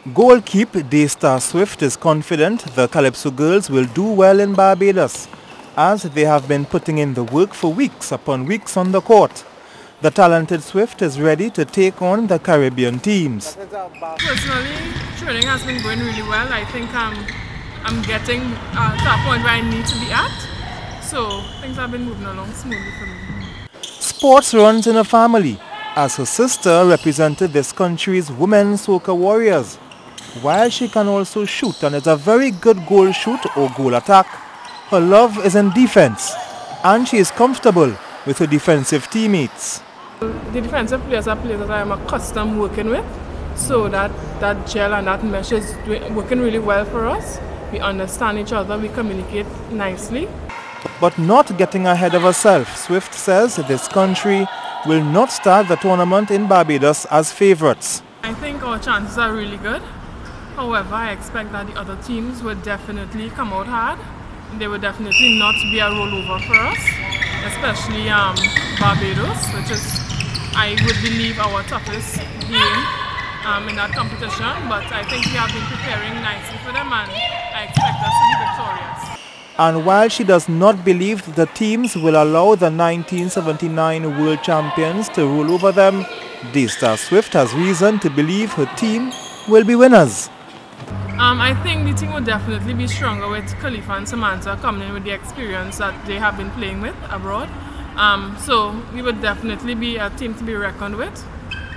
Goalkeeper Daystar Swift is confident the Calypso girls will do well in Barbados, as they have been putting in the work for weeks upon weeks on the court. The talented Swift is ready to take on the Caribbean teams. Personally, training has been going really well. I think I'm getting to a point where I need to be at. So things have been moving along smoothly for me. Sports runs in a family, as her sister represented this country's women's soca warriors. While she can also shoot and is a very good goal shoot or goal attack, her love is in defense, and she is comfortable with her defensive teammates. The defensive players are players that I am accustomed working with, so that gel and that mesh is working really well for us. We understand each other, we communicate nicely. But not getting ahead of herself, Swift says this country will not start the tournament in Barbados as favourites. I think our chances are really good. However, I expect that the other teams will definitely come out hard. They will definitely not be a rollover for us, especially Barbados, which is, I would believe, our toughest game in that competition. But I think we have been preparing nicely for them, and I expect us to be victorious. And while she does not believe the teams will allow the 1979 world champions to rule over them, Daystar Swift has reason to believe her team will be winners. I think the team will definitely be stronger with Khalifa and Samantha coming in with the experience that they have been playing with abroad. So we would definitely be a team to be reckoned with.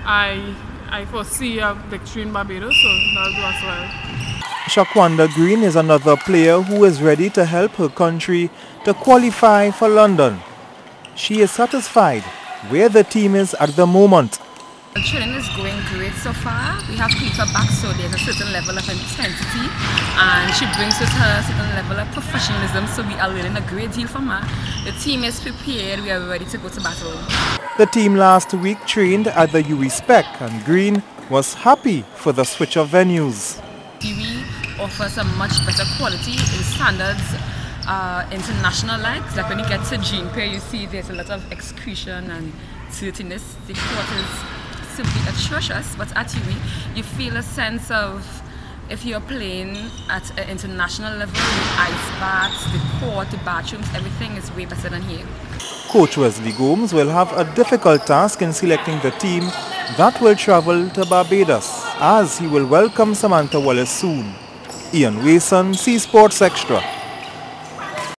I foresee a victory in Barbados, so that'll do as well. Shaquanda Green is another player who is ready to help her country to qualify for London. She is satisfied where the team is at the moment. The training is going great so far. We have Khalifa back, so there's a certain level of intensity, and she brings with her a certain level of professionalism, so we are learning a great deal from her. The team is prepared, we are ready to go to battle. The team last week trained at the UE Spec, and Green was happy for the switch of venues. UE offers a much better quality in standards, international legs. Like when you get to Jean Pierre, you see there's a lot of excretion and dirtiness. The court is simply atrocious, but at UE you feel a sense of, if you're playing at an international level, the ice baths, the court, the bathrooms, everything is way better than here. Coach Wesley Gomes will have a difficult task in selecting the team that will travel to Barbados, as he will welcome Samantha Wallace soon. Ian Wason, C Sports Extra.